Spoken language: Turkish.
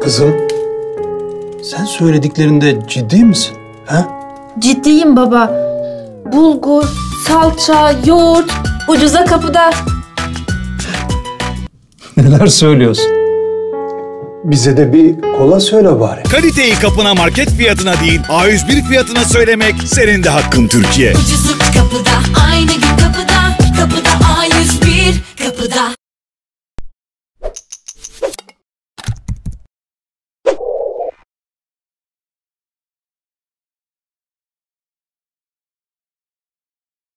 Kızım, sen söylediklerinde ciddi misin? Ha? Ciddiyim baba. Bulgur, salça, yoğurt ucuza kapıda. Neler söylüyorsun? Bize de bir kola söyle bari. Kaliteyi kapına market fiyatına değil, A101 fiyatına söylemek senin de hakkın Türkiye. Ucuzluk kapıda, aynı gün kapıda. Kapıda A101, kapıda.